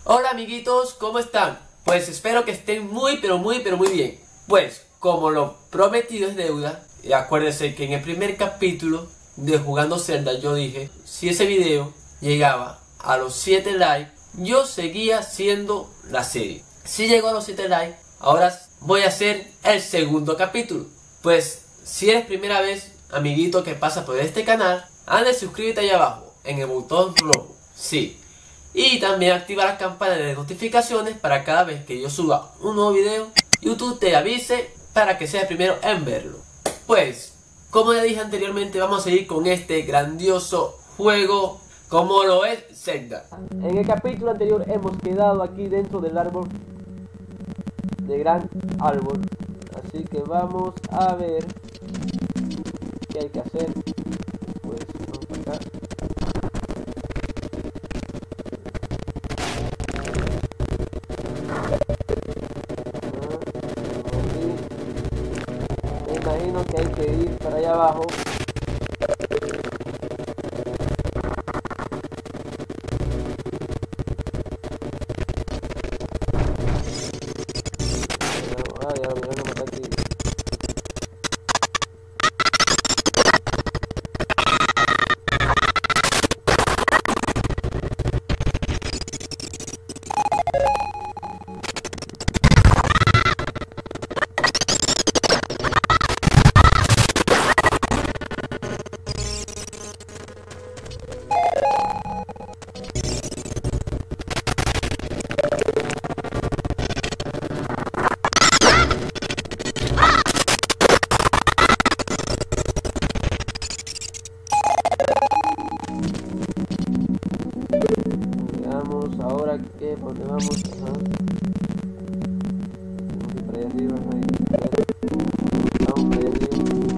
Hola amiguitos, ¿cómo están? Pues espero que estén muy bien. Pues como lo prometido es deuda, y acuérdense que en el primer capítulo de Jugando Zelda yo dije, si ese video llegaba a los 7 likes, yo seguía haciendo la serie. Si llegó a los 7 likes, ahora voy a hacer el segundo capítulo. Pues si eres primera vez, amiguito que pasa por este canal, anda y suscríbete ahí abajo, en el botón rojo, sí. Y también activa la campana de notificaciones para cada vez que yo suba un nuevo video, YouTube te avise para que seas el primero en verlo. Pues, como ya dije anteriormente, vamos a seguir con este grandioso juego como lo es Zelda. En el capítulo anterior hemos quedado aquí dentro del árbol, de gran árbol. Así que vamos a ver qué hay que hacer. Pues vamos para acá. Me imagino que hay que ir para allá abajo. Ahora que por dónde vamos, vamos para allá arriba, vamos para allá arriba.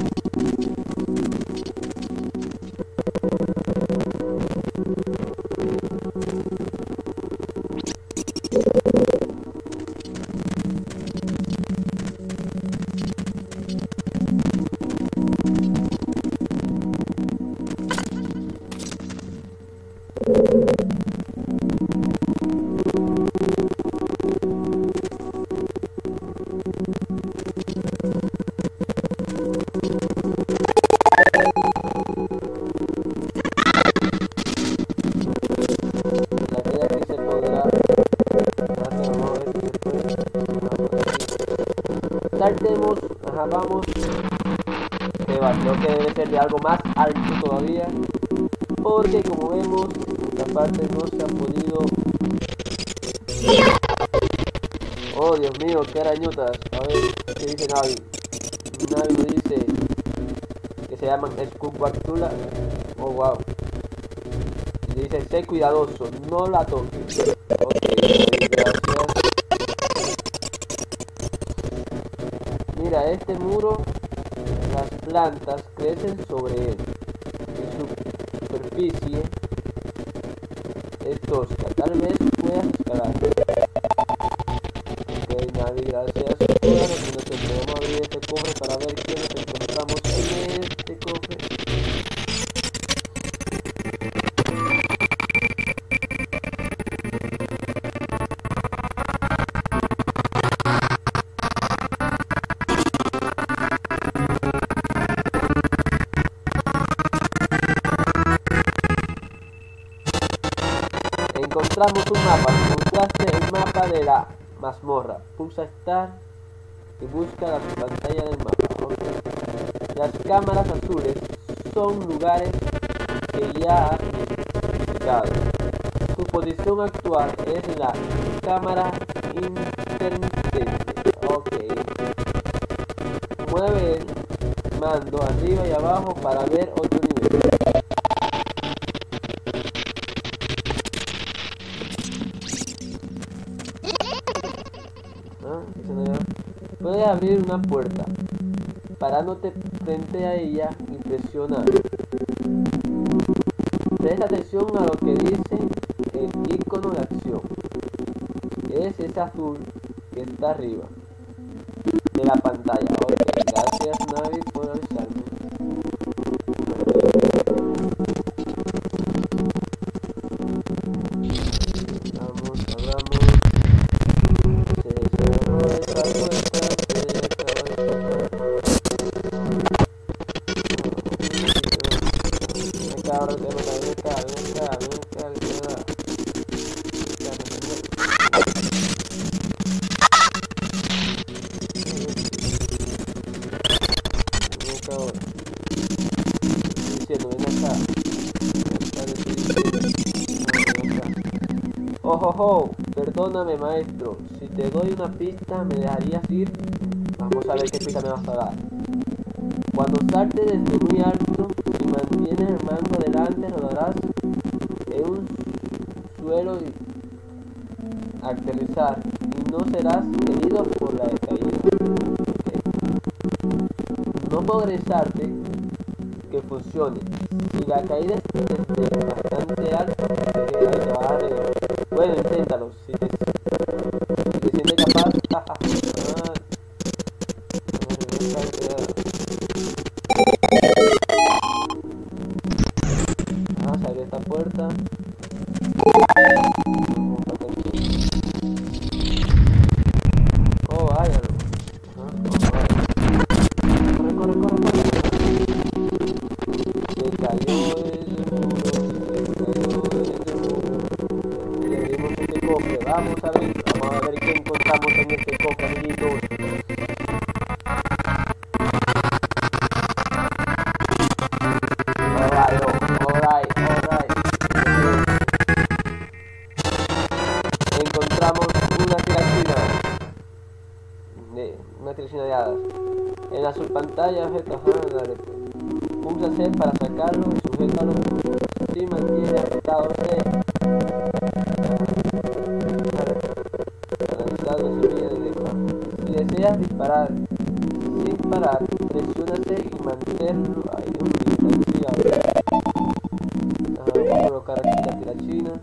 Saltemos, vamos. Creo que debe ser de algo más alto todavía, porque como vemos, esta parte no se ha podido. Oh Dios mío, qué arañotas. A ver, ¿qué dice Navi? Navi dice que se llaman Skullbartula. Oh wow. Y dice, sé cuidadoso, no la toques. Ok, gracias. Mira, este muro, las plantas crecen sobre él. En su superficie es tosca, tal vez puedas escalar. Ok, Navi, gracias. Ahora vamos a abrir este cofre para ver qué nos encontramos en este cofre. Encontramos un mapa, encontraste el mapa de la mazmorra. Pulsa Start y busca la pantalla del mapa. Okay. Las cámaras azules son lugares que ya has visitado. Su posición actual es la cámara intermitente. Ok. Mueve el mando arriba y abajo para ver otro nivel. Puedes abrir una puerta, parándote frente a ella y presiona. Presta atención a lo que dice el icono de acción. Es ese azul que está arriba de la pantalla. Ok, gracias Navi por avisarme. Vamos, abramos. oh, perdóname maestro, si te doy una pista me dejarías ir. Vamos a ver qué pista me vas a dar. Cuando saltes desde muy alto y mantienes el mango delante, rodarás en un suelo y aterrizar y no serás herido por la caída. Okay. No progresarte que funcione. Si la caída es bastante alta, ahí te vas a reír. Bueno, inténtalo. Si te sientes capaz, vamos a abrir esta puerta. Oh, vaya. Corre. Se cayó el muro. Y abrimos este cofre. Vamos a ver qué encontramos en este cofre, amiguitos. Alright. Encontramos una tiracina de hadas. En la subpantalla, pulsa C para sacarlo y sujétalo si mantiene apretado C. Si deseas disparar sin parar, presiona C y manténlo ahí un distanciado. Vamos a colocar aquí la tirachina.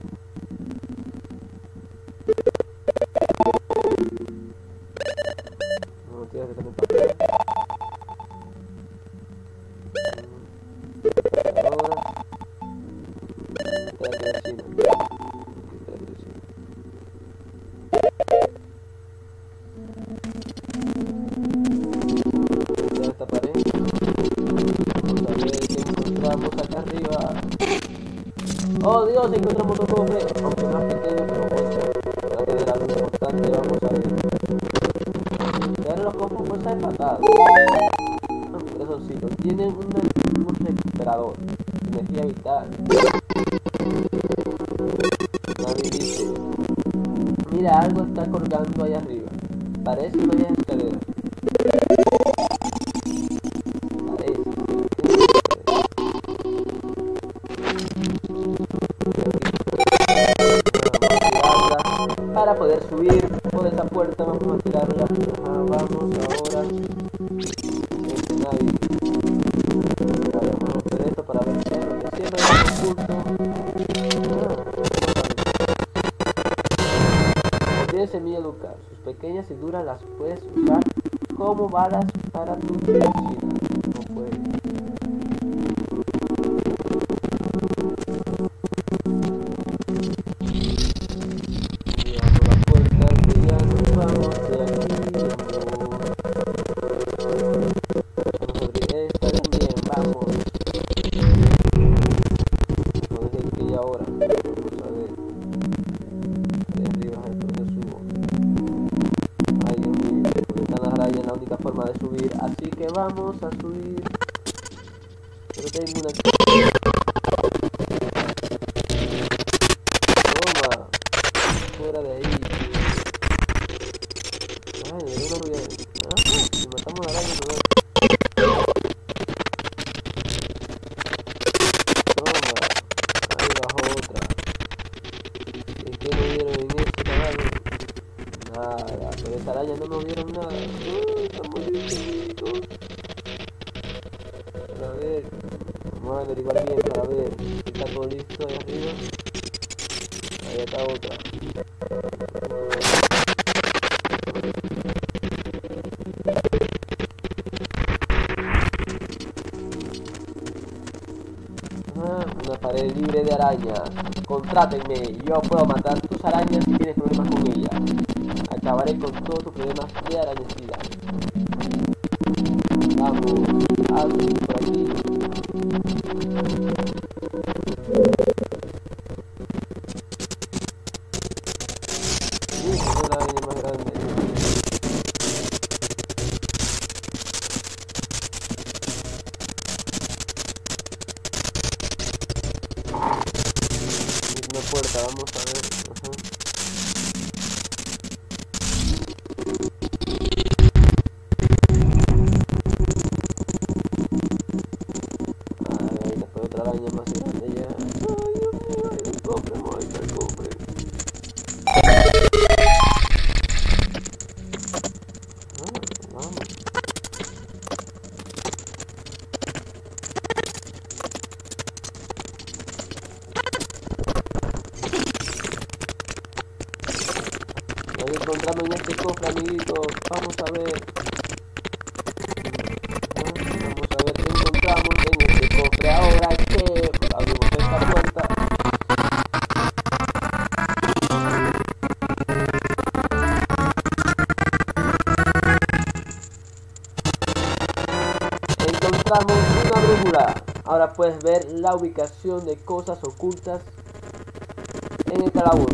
No tienes que tener papel. Ahora esta tirachina. Esta pared. Vamos a ver qué encontramos acá arriba. Oh Dios, encontramos otro cofre, aunque más pequeño, pero bueno, para tener algo importante. Vamos a ver. Ahora los cofres fuerza de patada. Pero eso sí, tienen un recuperador, energía vital. Navi dice, mira, algo está colgando ahí arriba. Parece una vieja escalera. Para poder subir por esa puerta vamos a tirarla. Vamos ahora. Vamos a romper esto para ver qué es lo que siempre hay oculto. Contiene semilla Lucas. Sus pequeñas y duras las puedes usar como balas para tu tirachina. No puedes. Es la única forma de subir, así que vamos a subir. Pero tengo una... Toma, fuera de ahí. Ay, me dio una rueda. Si matamos a la araña, no. Toma, ahí bajó otra. ¿En qué me dieron en este caballo? Nada, pero esa araña no nos dieron nada. Estamos chiquitos. Para ver, vamos a averiguar bien para ver si está todo listo ahí arriba. Ahí está otra. Una pared libre de arañas. Contrátenme, yo puedo matar tus arañas si tienes problemas con ellas. Acabaré con todos tus problemas de arañecida. Vamos, haz por aquí. Esta es la araña más grande. Una puerta, vamos a ver. Ahí encontramos en este cofre, amiguitos. Vamos a ver. Vamos a ver qué encontramos en este cofre. Ahora que abrimos esta puerta. Encontramos una brújula. Ahora puedes ver la ubicación de cosas ocultas en el calabozo.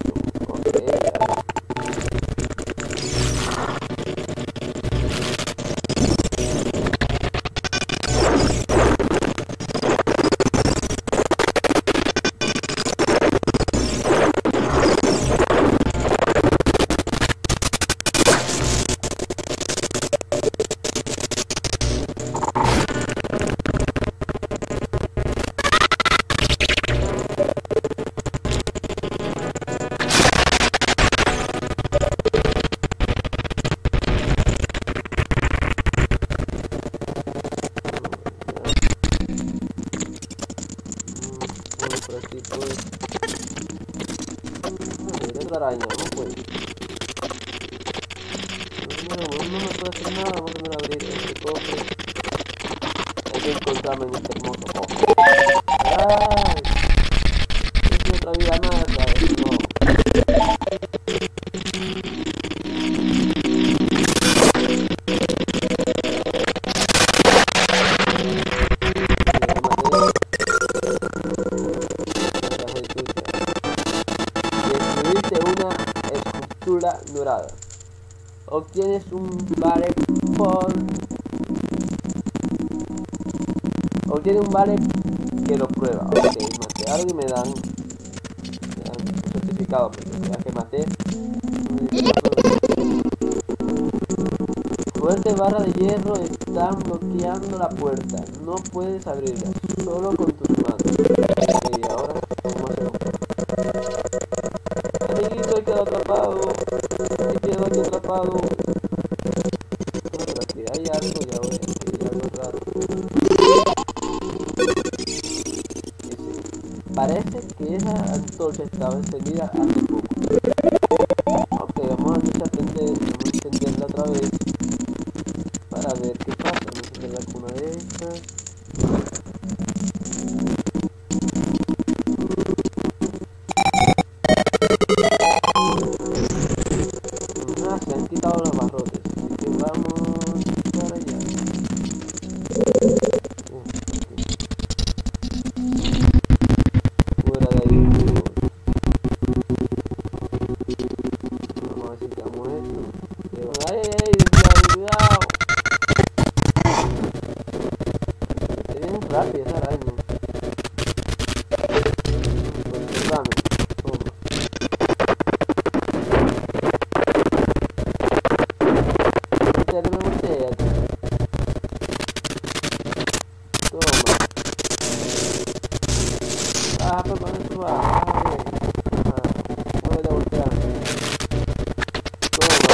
Por aquí pues. No, araña, no puede. No me puede hacer nada, vamos a abrir este cofre. Aquí encontramos en este hermoso cofre. ¡Ay! Es otra vida más, ¿sabes? No. Una escultura dorada. Obtienes un vale por... Obtiene un vale que lo prueba. Ok, maté algo y me dan un certificado porque ya que maté. Fuerte barra de hierro están bloqueando la puerta. No puedes abrirla, solo con tus manos. Ok, ahora vamos a hacer. Amiguito, he quedado atrapado. He quedado aquí atrapado. Pero aquí hay algo, ya voy, aquí hay algo raro. Parece que esa antorcha estaba encendida hace poco. Ok, vamos a encenderla otra vez para ver qué pasa. Vamos a encenderla con una de estas. Se han quitado los barrotes, así que vamos para allá. Fuera de ahí, amigos. Vamos a ver si quitamos esto. ¡Ay, ay, ay! ¡Cuidado! Es bien rápida esa araña. Observame. Ah, pero para eso va. No voy a voltear. Toma.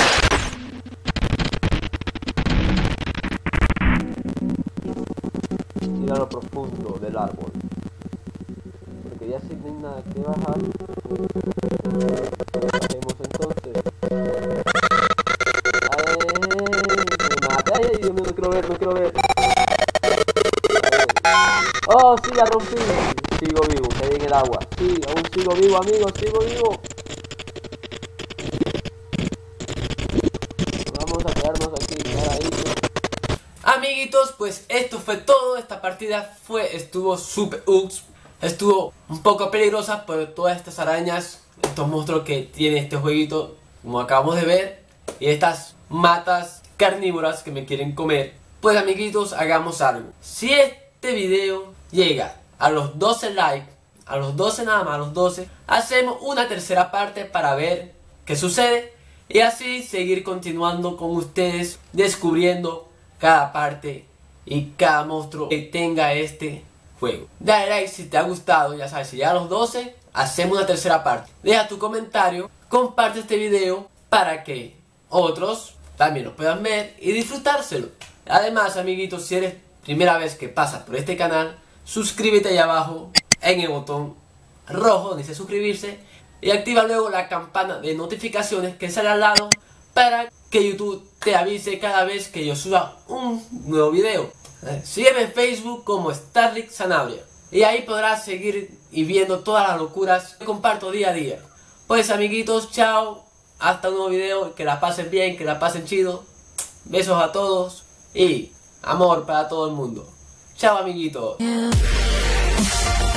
Ir a lo profundo del árbol. Porque ya sin hay nada que bajar. Bajemos entonces. Ay, Dios mío, no quiero ver, no quiero ver. Oh, sí, la rompí. Sigo vivo, caí en el agua. Sí, aún sigo vivo, amigos, sigo vivo. Vamos a quedarnos aquí, paraditos. Amiguitos, pues esto fue todo. Esta partida estuvo super estuvo un poco peligrosa por todas estas arañas, estos monstruos que tiene este jueguito, como acabamos de ver, y estas matas carnívoras que me quieren comer. Pues amiguitos, hagamos algo. Si este video llega a los 12 likes, a los 12 nada más, a los 12, hacemos una tercera parte para ver qué sucede y así seguir continuando con ustedes, descubriendo cada parte y cada monstruo que tenga este juego. Dale like si te ha gustado, ya sabes, si llega a los 12, hacemos una tercera parte. Deja tu comentario, comparte este video para que otros también lo puedan ver y disfrutárselo. Además, amiguitos, si eres primera vez que pasas por este canal, suscríbete ahí abajo en el botón rojo donde dice suscribirse y activa luego la campana de notificaciones que sale al lado para que YouTube te avise cada vez que yo suba un nuevo video. Sígueme en Facebook como Starrick Sanabria y ahí podrás seguir y viendo todas las locuras que comparto día a día. Pues amiguitos, chao, hasta un nuevo video, que la pasen bien, que la pasen chido. Besos a todos y amor para todo el mundo. Chao amiguitos.